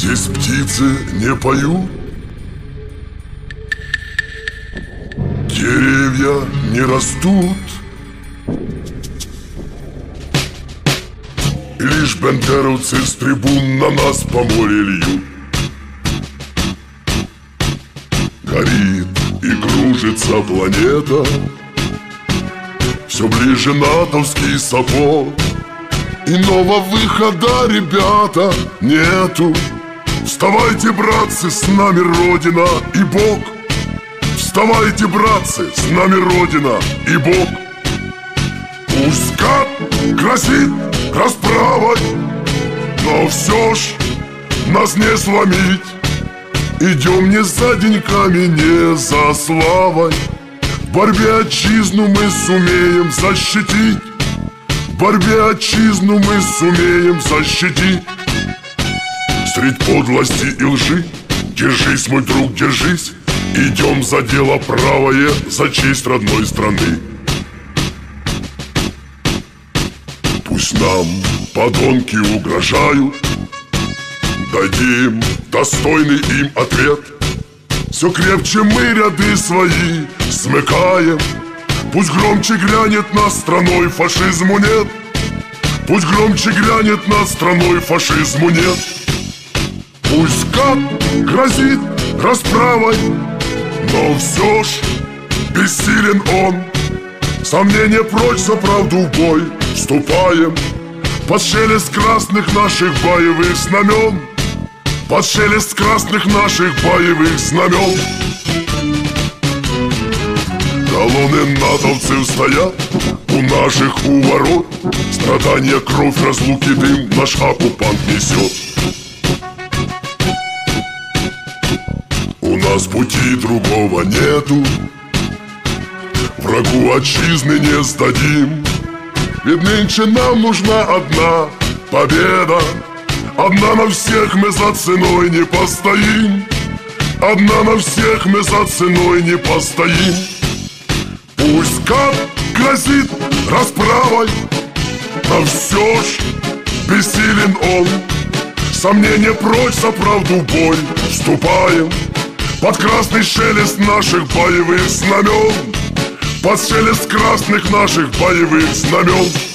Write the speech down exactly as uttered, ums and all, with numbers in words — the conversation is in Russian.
Здесь птицы не поют, деревья не растут, и лишь бендеровцы с трибун на нас по морю льют. Горит и кружится планета, все ближе натовский сапог. Иного выхода, ребята, нету. Вставайте, братцы, с нами Родина и Бог. Вставайте, братцы, с нами Родина и Бог. Пусть скат грозит расправой, но все ж нас не сломить. Идем не за деньками, не за славой. В борьбе отчизну мы сумеем защитить. В борьбе отчизну мы сумеем защитить. Средь подлости и лжи держись, мой друг, держись. Идем за дело правое, за честь родной страны. Пусть нам подонки угрожают, дадим достойный им ответ. Все крепче мы ряды свои смыкаем. Пусть громче грянет над страной, фашизму нет. Пусть громче грянет над страной, фашизму нет. Пусть скат грозит расправой, но все ж бессилен он. Сомнения прочь, за правду в бой вступаем. Под шелест красных наших боевых знамен. Под шелест красных наших боевых знамен. Колонны натовцев стоят у наших у ворот. Страдания, кровь, разлуки, дым наш оккупант несет. У нас пути другого нету, врагу отчизны не сдадим. Ведь нынче нам нужна одна победа. Одна на всех мы за ценой не постоим. Одна на всех мы за ценой не постоим. Пусть скат грозит расправой, но все ж бессилен он. Сомнения прочь, за правду в бой вступаем. Под красный шелест наших боевых знамен. Под шелест красных наших боевых знамен.